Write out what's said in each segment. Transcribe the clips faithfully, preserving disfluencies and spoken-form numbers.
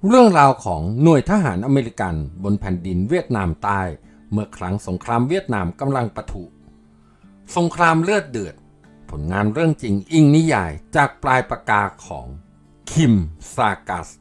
เรื่องราวของหน่วยทหารอเมริกันบนแผ่นดินเวียดนามใต้เมื่อครั้งสงครามเวียดนามกำลังปะทุสงครามเลือดเดือดผลงานเรื่องจริงอิงนิยายจากปลายปากกาของคิมซากัส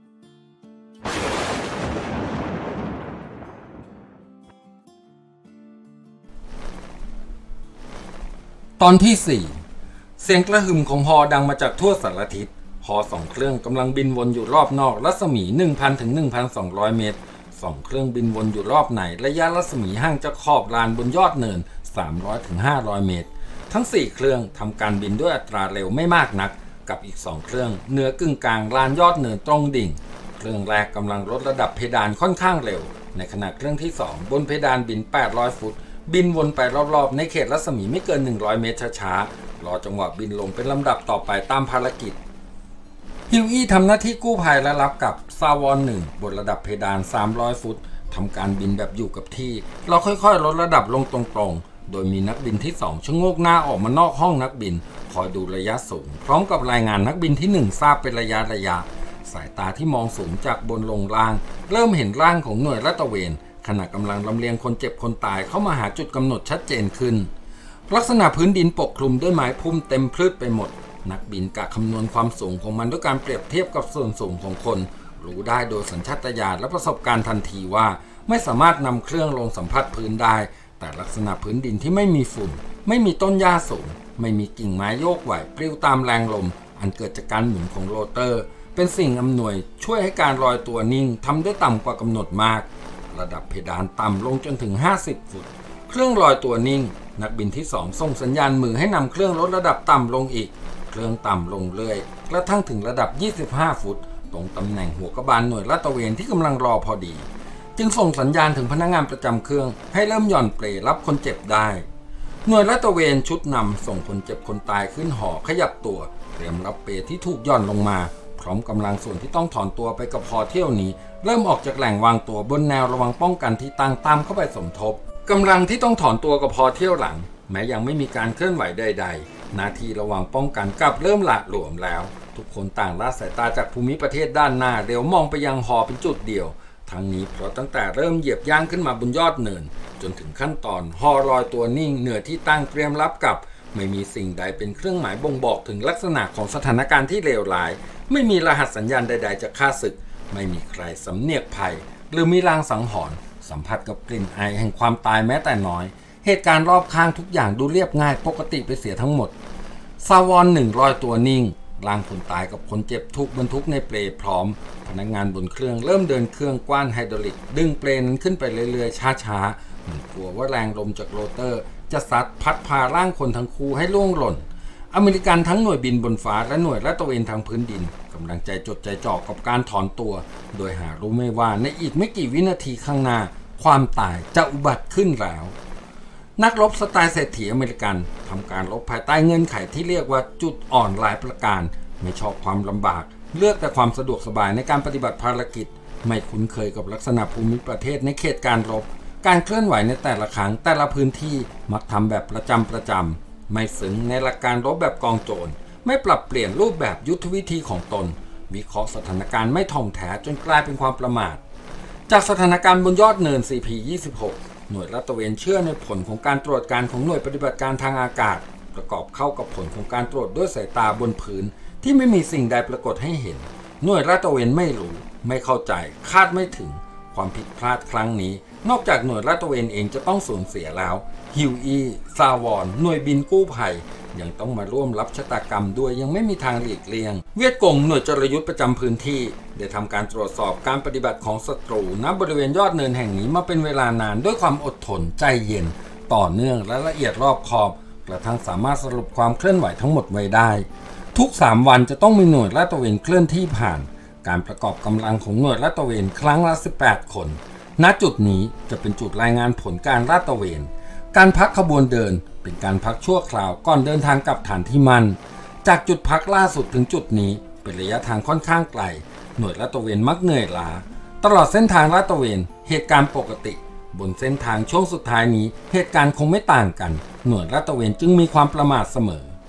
ตอนที่สี่เสียงกระหึ่มของฮอดังมาจากทั่วสารทิศฮอสองเครื่องกำลังบินวนอยู่รอบนอกรัศมี หนึ่งพัน ถึง หนึ่งพันสองร้อย เมตรสองเครื่องบินวนอยู่รอบในระยะรัศมีห่างจากขอบลานบนยอดเนิน สามร้อย ถึง ห้าร้อย เมตรทั้งสี่เครื่องทำการบินด้วยอัตราเร็วไม่มากนักกับอีกสองเครื่องเหนือกึ่งกลางลานยอดเนินตรงดิ่งเครื่องแรกกำลังลดระดับเพดานค่อนข้างเร็วในขณะเครื่องที่สองบนเพดานบินแปดร้อยฟุตบินวนไปรอบๆในเขตรัศมีไม่เกินหนึ่งร้อยเมตรช้าๆรอจังหวะบินลงเป็นลำดับต่อไปตามภารกิจฮิวอี้ทำหน้าที่กู้ภัยและรับกับซาวอนหนึ่งบนระดับเพดานสามร้อยฟุตทำการบินแบบอยู่กับที่เราค่อยๆลดระดับลงตรงๆโดยมีนักบินที่สองชะโงกหน้าออกมานอกห้องนักบินคอยดูระยะสูงพร้อมกับรายงานนักบินที่หนึ่งทราบเป็นระยะระยะสายตาที่มองสูงจากบนลงล่างเริ่มเห็นร่างของหน่วยลาดตระเวนขณะกำลังลำเลียงคนเจ็บคนตายเข้ามาหาจุดกำหนดชัดเจนขึ้นลักษณะพื้นดินปกคลุมด้วยไม้พุ่มเต็มพืชไปหมดนักบินกะคำนวณความสูงของมันด้วยการเปรียบเทียบกับส่วนสูงของคนรู้ได้โดยสัญชาตญาณและประสบการณ์ทันทีว่าไม่สามารถนำเครื่องลงสัมผัสพื้นได้แต่ลักษณะพื้นดินที่ไม่มีฝุ่นไม่มีต้นหญ้าสูงไม่มีกิ่งไม้โยกไหวปลิวตามแรงลมอันเกิดจากการหมุนของโรเตอร์เป็นสิ่งอำนวยช่วยให้การลอยตัวนิ่งทำได้ต่ำกว่ากำหนดมากระดับเพดานต่ำลงจนถึงห้าสิบฟุตเครื่องลอยตัวนิ่งนักบินที่สองส่งสัญญาณมือให้นำเครื่องลดระดับต่ำลงอีกเครื่องต่ำลงเรื่อยกระทั่งถึงระดับยี่สิบห้าฟุตตรงตำแหน่งหัวกระบาลหน่วยลาดตระเวนที่กำลังรอพอดีจึงส่งสัญญาณถึงพนักงานประจำเครื่องให้เริ่มหย่อนเปลรับคนเจ็บได้หน่วยลาดตระเวนชุดนำส่งคนเจ็บคนตายขึ้นหอขยับตัวเตรียมรับเปลที่ถูกหย่อนลงมาพร้อมกำลังส่วนที่ต้องถอนตัวไปกับพอเที่ยวนี้เริ่มออกจากแหล่งวางตัวบนแนวระวังป้องกันที่ตั้งตามเข้าไปสมทบกำลังที่ต้องถอนตัวกับพอเที่ยวหลังแม้ยังไม่มีการเคลื่อนไหวใดๆหน้าที่ระวังป้องกันกลับเริ่มหละหลวมแล้วทุกคนต่างละสายตาจากภูมิประเทศด้านหน้าเดี๋ยวมองไปยังหอเป็นจุดเดียวทั้งนี้เพราะตั้งแต่เริ่มเหยียบย่างขึ้นมาบนยอดเนินจนถึงขั้นตอนหอลอยตัวนิ่งเหนือที่ตั้งเตรียมรับกับไม่มีสิ่งใดเป็นเครื่องหมายบ่งบอกถึงลักษณะของสถานการณ์ที่เลวร้ายไม่มีรหัสสัญญาณใดๆจากข้าศึกไม่มีใครสำเนียกภัยหรือมีลางสังหรณ์สัมผัสกับกลิ่นไอแห่งความตายแม้แต่น้อยเหตุการณ์รอบข้างทุกอย่างดูเรียบง่ายปกติไปเสียทั้งหมดซาวอนหนึ่งลอยตัวนิ่งร่างคนตายกับคนเจ็บถูกบรรทุกในเปลพร้อมพนักงานบนเครื่องเริ่มเดินเครื่องกว้านไฮดรอลิกดึงเปลนั้นขึ้นไปเรื่อยๆช้าๆเหมือนกลัวว่าแรงลมจากโรเตอร์จะซัดพัดพาร่างคนทั้งคู่ให้ล่วงหล่นอเมริกันทั้งหน่วยบินบนฟ้าและหน่วยลาดตระเวนทางพื้นดินกำลังใจจดใจจ่อกับการถอนตัวโดยหารู้ไม่ว่าในอีกไม่กี่วินาทีข้างหน้าความตายจะอุบัติขึ้นแล้วนักรบสไตล์เศรษฐีอเมริกันทำการรบภายใต้เงื่อนไขที่เรียกว่าจุดอ่อนหลายประการไม่ชอบความลำบากเลือกแต่ความสะดวกสบายในการปฏิบัติภารกิจไม่คุ้นเคยกับลักษณะภูมิประเทศในเขตการรบการเคลื่อนไหวในแต่ละครั้งแต่ละพื้นที่มักทำแบบประจำประจำไม่ซึ้งในหลักการรบแบบกองโจรไม่ปรับเปลี่ยนรูปแบบยุทธวิธีของตนวิเคราะห์สถานการณ์ไม่ท่องแท้จนกลายเป็นความประมาทจากสถานการณ์บนยอดเนิน ซี พี ยี่สิบหก หน่วยลาดตระเวนเชื่อในผลของการตรวจการของหน่วยปฏิบัติการทางอากาศประกอบเข้ากับผลของการตรวจด้วยสายตาบนพื้นที่ไม่มีสิ่งใดปรากฏให้เห็นหน่วยลาดตระเวนไม่รู้ไม่เข้าใจคาดไม่ถึงความผิดพลาดครั้งนี้นอกจากหน่วยลาดตระเวนเองจะต้องสูญเสียแล้วฮิวอีซาวอนหน่วยบินกู้ภัยยังต้องมาร่วมรับชะตากรรมด้วยยังไม่มีทางหลีกเลี่ยงเวียดกงหน่วยจรยุทธประจำพื้นที่ได้ทำการตรวจสอบการปฏิบัติของศัตรูณบริเวณยอดเนินแห่งนี้มาเป็นเวลานานด้วยความอดทนใจเย็นต่อเนื่องและละเอียดรอบคอบกระทั่งสามารถสรุปความเคลื่อนไหวทั้งหมดไว้ได้ทุกสามวันจะต้องมีหน่วยลาดตระเวนเคลื่อนที่ผ่านการประกอบกำลังของหน่วยลาดตระเวนครั้งละสิบแปดคนณจุดนี้จะเป็นจุดรายงานผลการลาดตระเวนการพักขบวนเดินเป็นการพักชั่วคราวก่อนเดินทางกลับฐานที่มั่นจากจุดพักล่าสุดถึงจุดนี้เป็นระยะทางค่อนข้างไกลหน่วยลาดตระเวนมักเหนื่อยล้าตลอดเส้นทางลาดตระเวนเหตุการณ์ปกติบนเส้นทางช่วงสุดท้ายนี้เหตุการณ์คงไม่ต่างกันหน่วยลาดตระเวนจึงมีความประมาทเสมอ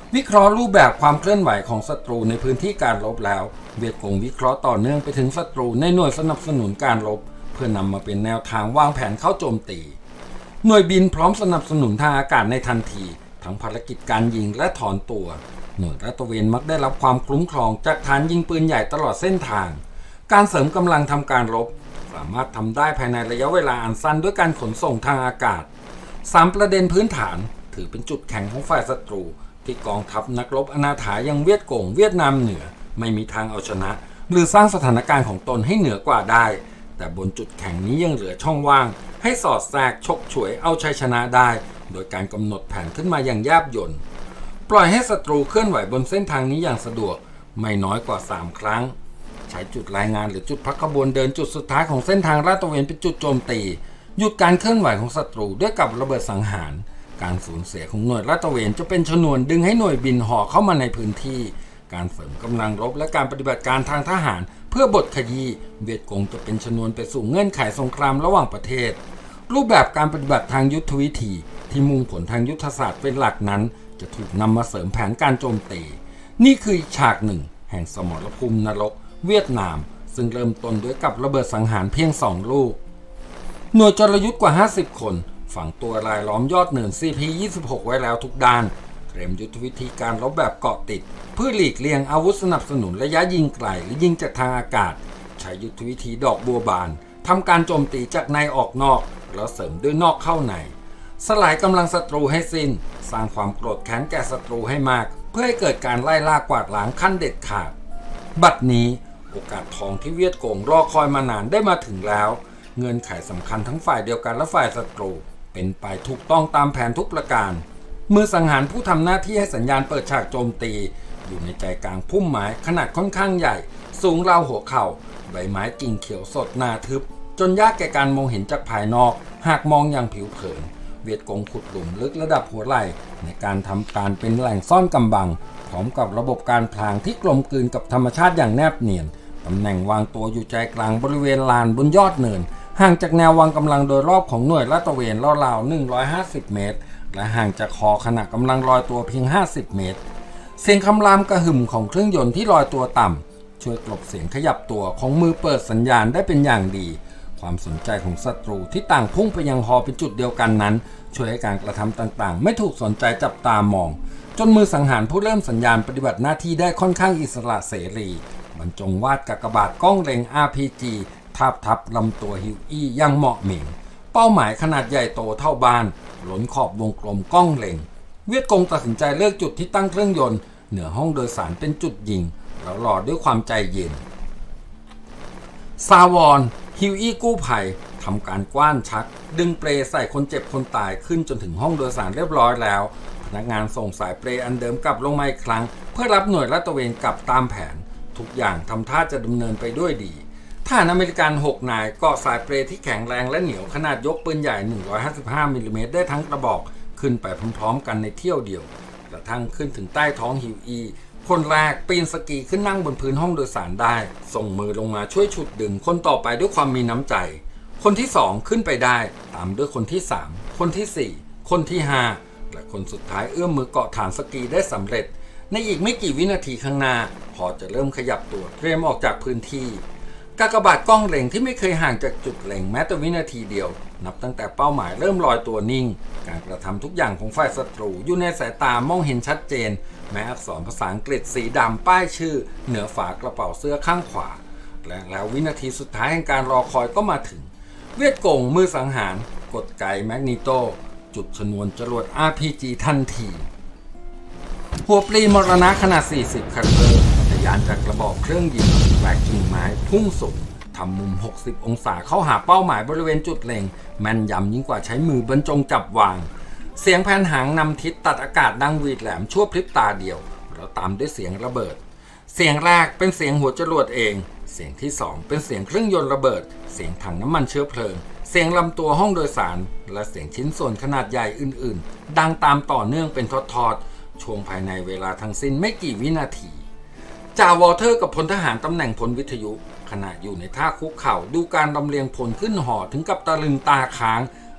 วิเคราะห์รูปแบบความเคลื่อนไหวของศัตรูในพื้นที่การรบแล้วเวียดกงวิเคราะห์ต่อเนื่องไปถึงศัตรูในหน่วยสนับสนุนการรบเพื่อนำมาเป็นแนวทางวางแผนเข้าโจมตีหน่วยบินพร้อมสนับสนุนทางอากาศในทันทีทั้งภารกิจการยิงและถอนตัวหน่วยลาดตระเวนมักได้รับความคุ้มครองจากฐานยิงปืนใหญ่ตลอดเส้นทางการเสริมกำลังทำการรบสามารถทำได้ภายในระยะเวลาอันสั้นด้วยการขนส่งทางอากาศสามประเด็นพื้นฐานถือเป็นจุดแข็งของฝ่ายศัตรูที่กองทัพนักรบอนาถายังเวียดกงเวียดนามเหนือไม่มีทางเอาชนะหรือสร้างสถานการณ์ของตนให้เหนือกว่าได้แต่บนจุดแข็งนี้ยังเหลือช่องว่างให้สอดแทรกฉกฉวยเอาชัยชนะได้โดยการกำหนดแผนขึ้นมาอย่างแยบยลปล่อยให้ศัตรูเคลื่อนไหวบนเส้นทางนี้อย่างสะดวกไม่น้อยกว่าสามครั้งใช้จุดรายงานหรือจุดพักขบวนเดินจุดสุดท้ายของเส้นทางลาดตระเวนเป็นจุดโจมตีหยุดการเคลื่อนไหวของศัตรูด้วยกับระเบิดสังหารการสูญเสียของหน่วยลาดตระเวนจะเป็นชนวนดึงให้หน่วยบินห่อเข้ามาในพื้นที่การเสริมกำลังรบและการปฏิบัติการทางทหารเพื่อบดขยี้เวียดกงจะเป็นชนวนไปสู่เงื่อนไขสงครามระหว่างประเทศรูปแบบการปฏิบัติทางยุทธวิธีที่มุ่งผลทางยุทธศาสตร์เป็นหลักนั้นจะถูกนำมาเสริมแผนการโจมตีนี่คือฉากหนึ่งแห่งสมรภูมินรกเวียดนามซึ่งเริ่มต้นด้วยกับระเบิดสังหารเพียงสองลูกหน่วยจรยุทธ์กว่าห้าสิบคนฝังตัวรายล้อมยอดเนิน ซี พี ยี่สิบหก ไว้แล้วทุกด้านเตรียมยุทธวิธีการรบแบบเกาะติดเพื่อหลีกเลี่ยงอาวุธสนับสนุนระยะยิงไกลหรือยิงจากทางอากาศใช้ยุทธวิธีดอกบัวบานทำการโจมตีจากในออกนอกแล้วเสริมด้วยนอกเข้าในสลายกำลังศัตรูให้สิ้นสร้างความโกรธแค้นแก่ศัตรูให้มากเพื่อให้เกิดการไล่ล่ากวาดล้างขั้นเด็ดขาดบัดนี้โอกาสทองที่เวียดกงรอคอยมานานได้มาถึงแล้วเงื่อนไขสำคัญทั้งฝ่ายเดียวกันและฝ่ายศัตรูเป็นไปถูกต้องตามแผนทุกประการมือสังหารผู้ทำหน้าที่ให้สัญญาณเปิดฉากโจมตีอยู่ในใจกลางพุ่มไม้ขนาดค่อนข้างใหญ่สูงราวหัวเข่าใบไม้กิ่งเขียวสดหนาทึบจนยากแก่การมองเห็นจากภายนอกหากมองอย่างผิวเผินเวียดกงขุดหลุมลึกระดับหัวไหล่ในการทำการเป็นแหล่งซ่อนกำบังพร้อมกับระบบการพลางที่กลมกลืนกับธรรมชาติอย่างแนบเนียนตำแหน่งวางตัวอยู่ใจกลางบริเวณลานบนยอดเนินห่างจากแนววางกำลังโดยรอบของหน่วยลาดตระเวนราวๆหนึ่งร้อยห้าสิบเมตรและห่างจากคอขณะกำลังลอยตัวเพียงห้าสิบเมตรเสียงคำรามกระหึ่มของเครื่องยนต์ที่ลอยตัวต่ำช่วยกลบเสียงขยับตัวของมือเปิดสัญญาณได้เป็นอย่างดีความสนใจของศัตรูที่ต่างพุ่งไปยังฮอเป็นจุดเดียวกันนั้นช่วยให้การกระทำต่างๆไม่ถูกสนใจจับตามองจนมือสังหารผู้เริ่มสัญญาณปฏิบัติหน้าที่ได้ค่อนข้างอิสระเสรีบรรจงวาดกากบาทกล้องเล็ง อาร์ พี จี ทาบทับลำตัวฮิวอี้ยังเหมาะเหม่งเป้าหมายขนาดใหญ่โตเท่าบ้านล้นขอบวงกลมกล้องเล็งเวียดกงตัดสินใจเลือกจุดที่ตั้งเครื่องยนต์เหนือห้องโดยสารเป็นจุดยิงแล้วรอด้วยความใจเย็นซาวอนฮิวอี้กู้ภัยทำการกว้านชักดึงเปลใส่คนเจ็บคนตายขึ้นจนถึงห้องโดยสารเรียบร้อยแล้วพนักงานส่งสายเปลอันเดิมกลับลงมาอีกครั้งเพื่อรับหน่วยลาดตระเวนกลับตามแผนทุกอย่างทำท่าจะดำเนินไปด้วยดีทหารอเมริกันหกนายเกาะสายเปลที่แข็งแรงและเหนียวขนาดยกปืนใหญ่หนึ่งร้อยห้าสิบห้ามิลลิเมตรได้ทั้งกระบอกขึ้นไปพร้อมๆกันในเที่ยวเดียวกระทั่งขึ้นถึงใต้ท้องฮิวอี้คนแรกปีนสกีขึ้นนั่งบนพื้นห้องโดยสารได้ส่งมือลงมาช่วยฉุดดึงคนต่อไปด้วยความมีน้ำใจคนที่สองขึ้นไปได้ตามด้วยคนที่สามคนที่สี่คนที่ห้าและคนสุดท้ายเอื้อมมือเกาะฐานสกีได้สำเร็จในอีกไม่กี่วินาทีข้างหน้าพอจะเริ่มขยับตัวเตรียมออกจากพื้นที่กากบาทกล้องเล็งที่ไม่เคยห่างจากจุดเล็งแม้แต่วินาทีเดียวนับตั้งแต่เป้าหมายเริ่มลอยตัวนิ่งการกระทำทุกอย่างของฝ่ายศัตรูอยู่ในสายตามองเห็นชัดเจนแม้อักษรภาษาอังกฤษสีดำป้ายชื่อเหนือฝากระเป๋าเสื้อข้างขวาและแล้ววินาทีสุดท้ายแห่งการรอคอยก็มาถึงเวียดกงมือสังหารกดไกแมกนีโตจุดชนวนจรวด อาร์ พี จี ทันทีหัวปลีมรณะขนาดสี่สิบคันเบอร์ทะยานจากกระบอกเครื่องยิงแหวกกิ่งไม้พุ่งสูงทำมุมหกสิบองศาเข้าหาเป้าหมายบริเวณจุดเล็งแม่นยำยิ่งกว่าใช้มือบรรจงจับวางเสียงแผ่นหางนำทิศตัดอากาศดังหวีดแหลมชั่วพริบตาเดียวแล้วตามด้วยเสียงระเบิดเสียงแรกเป็นเสียงหัวจรวดเองเสียงที่สองเป็นเสียงเครื่องยนต์ระเบิดเสียงถังน้ำมันเชื้อเพลิงเสียงลำตัวห้องโดยสารและเสียงชิ้นส่วนขนาดใหญ่อื่นๆดังตามต่อเนื่องเป็นทอดๆช่วงภายในเวลาทั้งสิ้นไม่กี่วินาทีจ่าวอเตอร์กับพลทหารตำแหน่งพลวิทยุขณะอยู่ในท่าคุกเข่าดูการลำเลียงพลขึ้นหอถึงกับตะลึงตาค้าง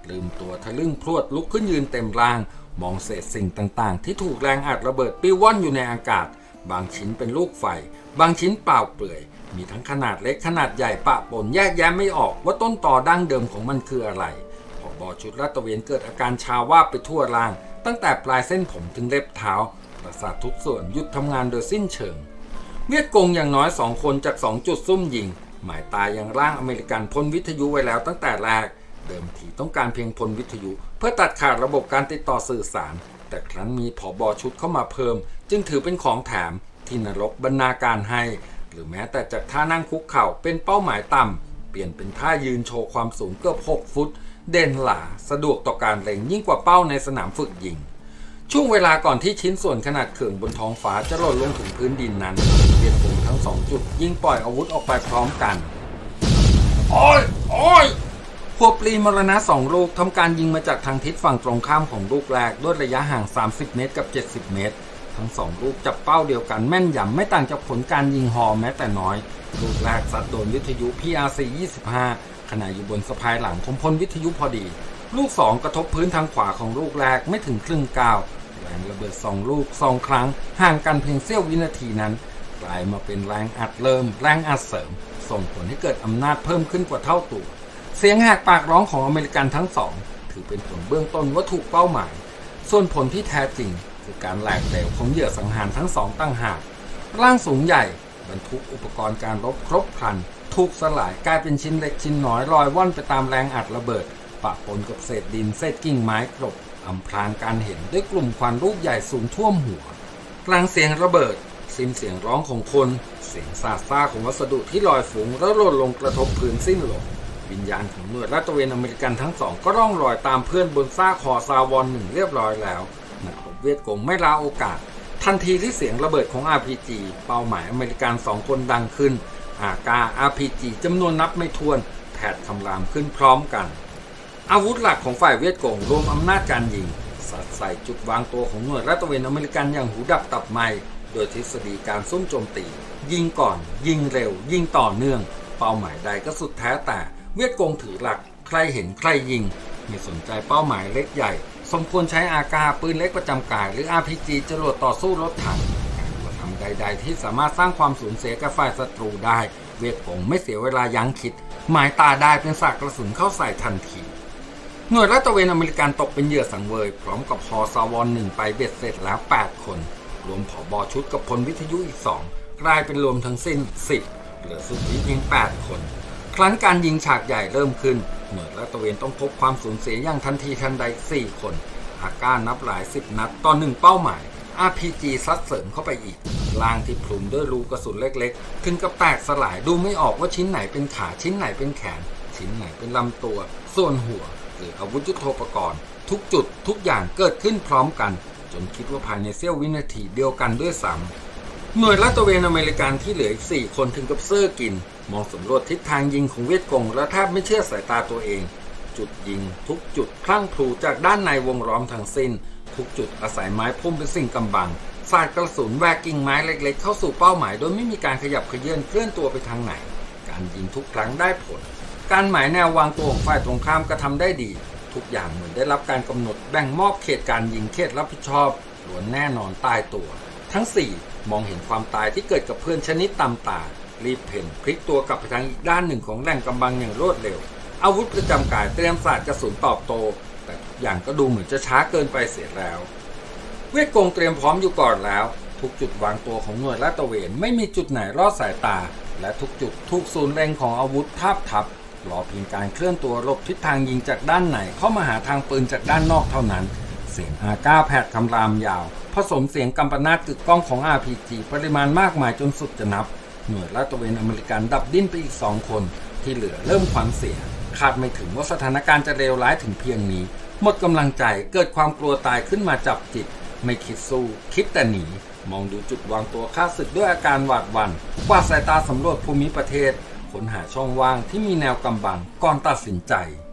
ลืมตัวทะลึ่งพรวดลุกขึ้นยืนเต็มร่างมองเศษสิ่งต่างๆที่ถูกแรงอัดระเบิดปิ้วว่อนอยู่ในอากาศบางชิ้นเป็นลูกไฟบางชิ้นเปล่าเปลือยมีทั้งขนาดเล็กขนาดใหญ่ปะปนแยกแยะไม่ออกว่าต้นตอดั้งเดิมของมันคืออะไรผบ.ชุดลาดตระเวนเกิดอาการชาว่าไปทั่วร่างตั้งแต่ปลายเส้นผมถึงเล็บเท้าประสาททุกส่วนหยุดทำงานโดยสิ้นเชิงเวียดกงอย่างน้อยสองคนจากสองจุดซุ่มยิงหมายตายังร่างอเมริกันพ่นวิทยุไว้แล้วตั้งแต่แรกเดิมทีต้องการเพียงพ่นวิทยุเพื่อตัดขาดระบบการติดต่อสื่อสารแต่ครั้นมีผบ.ชุดเข้ามาเพิ่มจึงถือเป็นของแถมที่นรกบรรณาการให้หรือแม้แต่จากท่านั่งคุกเข่าเป็นเป้าหมายต่ำเปลี่ยนเป็นท่ายืนโชว์ความสูงเกือบหกฟุตเด่นหลาสะดวกต่อการเล็งยิ่งกว่าเป้าในสนามฝึกยิงช่วงเวลาก่อนที่ชิ้นส่วนขนาดเขื่องบนท้องฟ้าจะหล่นลงถึงพื้นดินนั้นเวียดกงทั้งสองจุดยิงปล่อยอาวุธออกไปพร้อมกันโอ้ยโอ้ยพวกปลีมรณะสองลูกทำการยิงมาจากทางทิศฝั่งตรงข้ามของลูกแรกด้วยระยะห่างสามสิบเมตรกับเจ็ดสิบเมตรทั้งสองลูกจับเป้าเดียวกันแม่นยำไม่ต่างจากผลการยิงฮอแม้แต่น้อยลูกแรกซัดโดนวิทยุ พี อาร์ ซี ยี่สิบห้าขณะอยู่บนสะพายหลังของพลวิทยุพอดีลูกสองกระทบพื้นทางขวาของลูกแรกไม่ถึงครึ่งก้าวแรงระเบิดสองลูกสองครั้งห่างกันเพียงเสี้ยววินาทีนั้นกลายมาเป็นแรงอัดเริ่มแรงอัดเสริมส่งผลให้เกิดอำนาจเพิ่มขึ้นกว่าเท่าตัวเสียงแหกปากร้องของอเมริกันทั้งสองถือเป็นผลเบื้องต้นว่าถูกเป้าหมายส่วนผลที่แท้จริงคือการแหลกเหลวของเหยื่อสังหารทั้งสองตั้งหากร่างสูงใหญ่บรรทุกอุปกรณ์การรบครบครันถูกสลายกลายเป็นชิ้นเล็กชิ้นน้อยลอยว่อนไปตามแรงอัดระเบิดปะปนกับเศษดินเศษกิ่งไม้กรบอำพรางการเห็นด้วยกลุ่มควันลูกใหญ่สูงท่วมหัวกลางเสียงระเบิดสิ้นเสียงร้องของคนเสียงซาซ่าของวัสดุที่ลอยฝูงแล้วหล่นลงกระทบพื้นสิ้นลมวิญญาณของหน่วยลาดตระเวนอเมริกันทั้งสองก็ร่องรอยตามเพื่อนบนซากคอซาวอนหนึ่งเรียบร้อยแล้วนักรบเวียดกงไม่ลาโอกาสทันทีที่เสียงระเบิดของ อาร์ พี จี เป้าหมายอเมริกันสองคนดังขึ้นอากา อาร์ พี จี จำนวนนับไม่ถ้วนแผดคำรามขึ้นพร้อมกันอาวุธหลักของฝ่ายเวียดกงรวมอำนาจการยิงสัดใส่จุดวางตัวของหน่วยลาดตระเวนอเมริกันอย่างหูดับตับไหมโดยทฤษฎีการซุ่มโจมตียิงก่อนยิงเร็วยิงต่อเนื่องเป้าหมายใดก็สุดแท้แต่เวียดกงถือหลักใครเห็นใครยิงไม่สนใจเป้าหมายเล็กใหญ่สมควรใช้อากาปืนเล็กประจำกายหรือ อาร์ พี จี จรวดต่อสู้รถถังการกระทำใดๆที่สามารถสร้างความสูญเสียกับฝ่ายศัตรูได้เวียดกงไม่เสียเวลายั้งคิดหมายตาได้เป็นสากกระสุนเข้าใส่ทันทีหน่วยลาดตระเวนอเมริกันตกเป็นเหยื่อสังเวยพร้อมกับฮอซาวอนหนึ่งไปเบ็ดเสร็จแล้วแปดคนรวมผบ.ชุดกับพลวิทยุอีกสองกลายเป็นรวมทั้งสิ้นสิบเหลือสุดที่เพียงแปดคนครั้นการยิงฉากใหญ่เริ่มขึ้นหน่วยลาดตระเวนต้องพบความสูญเสียอย่างทันทีทันใดสี่คนอากานับหลายสิบนัดต่อหนึ่งเป้าหมาย อาร์ พี จี ซัดเสริมเข้าไปอีกลางที่พลุนด้วยรูกระสุนเล็กๆถึงกับแตกสลายดูไม่ออกว่าชิ้นไหนเป็นขาชิ้นไหนเป็นแขนชิ้นไหนเป็นลำตัวส่วนหัวหรืออาวุธยุทโธปกรณ์ทุกจุดทุกอย่างเกิดขึ้นพร้อมกันจนคิดว่าภายในเสี้ยววินาทีเดียวกันด้วยซ้ำหน่วยลาดตระเวนอเมริกันที่เหลืออีกสี่คนถึงกับเซ่อกินมองสำรวจทิศทางยิงของเวียดกงและแทบไม่เชื่อสายตาตัวเองจุดยิงทุกจุดพลั่งพลูจากด้านในวงล้อมทั้งสิ้นทุกจุดอาศัยไม้พุ่มเป็นสิ่งกำบังสาดกระสุนแหวกกิ่งไม้เล็กๆเข้าสู่เป้าหมายโดยไม่มีการขยับเขยื้อนเคลื่อนตัวไปทางไหนการยิงทุกครั้งได้ผลการหมายแนววางตัวของฝ่ายตรงข้ามกระทำได้ดีทุกอย่างเหมือนได้รับการกำหนดแบ่งมอบเขตการยิงเขตรับผิดชอบล้วนแน่นอนตายตัวทั้งสี่มองเห็นความตายที่เกิดกับเพื่อนชนิดตามตารีบเพ่นพลิกตัวกลับไปทางอีกด้านหนึ่งของแหล่งกำบังอย่างรวดเร็วอาวุธประจำกายเตรียมสาดกระสุนตอบโต้แต่ทุกอย่างก็ดูเหมือนจะช้าเกินไปเสียแล้วเวียดกงเตรียมพร้อมอยู่ก่อนแล้วทุกจุดวางตัวของหน่วยลาดตระเวนไม่มีจุดไหนรอดสายตาและทุกจุดทุกศูนย์เล็งของอาวุธทาบทับรอเพียงการเคลื่อนตัวหลบทิศทางยิงจากด้านไหนเข้ามาหาทางปืนจากด้านนอกเท่านั้นเสียงอาก้าแผดคำรามยาวผสมเสียงกัมปนาตกึกก้องของ อาร์ พี จี ปริมาณมากมายจนสุดจะนับหน่วยลาดตระเวนอเมริกันดับดิ้นไปอีกสองคนที่เหลือเริ่มขวัญเสียคาดไม่ถึงว่าสถานการณ์จะเลวร้ายถึงเพียงนี้หมดกำลังใจเกิดความกลัวตายขึ้นมาจับจิตไม่คิดสู้คิดแต่หนีมองดูจุดวางตัวข้าศึกด้วยอาการหวาดหวั่นกวาดสายตาสำรวจภูมิประเทศค้นหาช่องว่างที่มีแนวกำบังก่อนตัดสินใจ